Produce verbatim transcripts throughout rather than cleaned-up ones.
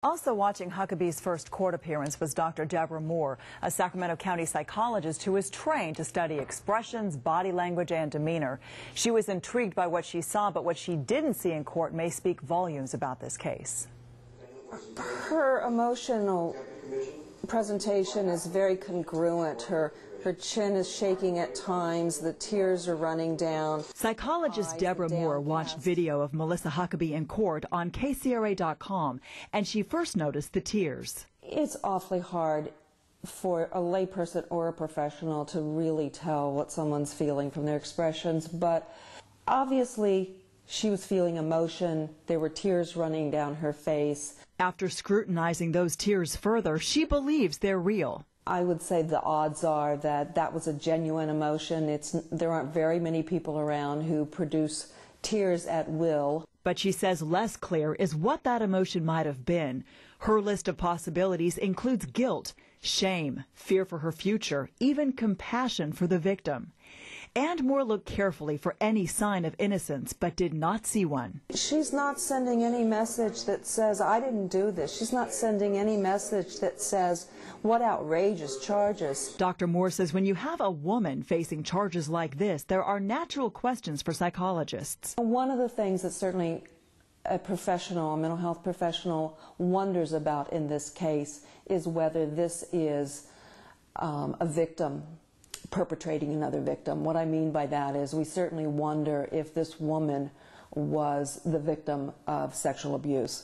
Also watching Huckaby's first court appearance was Doctor Deborah Moore, a Sacramento County psychologist who is trained to study expressions, body language, and demeanor. She was intrigued by what she saw, but what she didn't see in court may speak volumes about this case. Her emotional presentation is very congruent. Her Her chin is shaking at times, the tears are running down. Psychologist Deborah Moore watched video of Melissa Huckaby in court on K C R A dot com, and she first noticed the tears. It's awfully hard for a layperson or a professional to really tell what someone's feeling from their expressions, but obviously she was feeling emotion. There were tears running down her face. After scrutinizing those tears further, she believes they're real. I would say the odds are that that was a genuine emotion. It's, there aren't very many people around who produce tears at will. But she says less clear is what that emotion might have been. Her list of possibilities includes guilt, shame, fear for her future, even compassion for the victim. And Moore looked carefully for any sign of innocence, but did not see one. She's not sending any message that says, I didn't do this. She's not sending any message that says, what outrageous charges. Doctor Moore says when you have a woman facing charges like this, there are natural questions for psychologists. One of the things that certainly a professional, a mental health professional, wonders about in this case is whether this is um, a victim perpetrating another victim. What I mean by that is we certainly wonder if this woman was the victim of sexual abuse.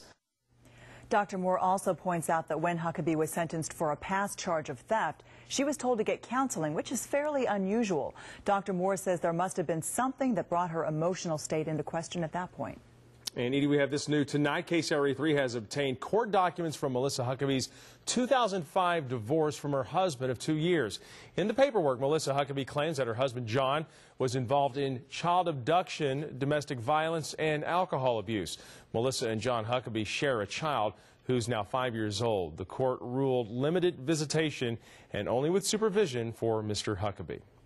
Doctor Moore also points out that when Huckaby was sentenced for a past charge of theft, she was told to get counseling, which is fairly unusual. Doctor Moore says there must have been something that brought her emotional state into question at that point. And Edie, we have this new tonight. K C R A three has obtained court documents from Melissa Huckaby's two thousand five divorce from her husband of two years. In the paperwork, Melissa Huckaby claims that her husband John was involved in child abduction, domestic violence, and alcohol abuse. Melissa and John Huckaby share a child who's now five years old. The court ruled limited visitation and only with supervision for Mister Huckaby.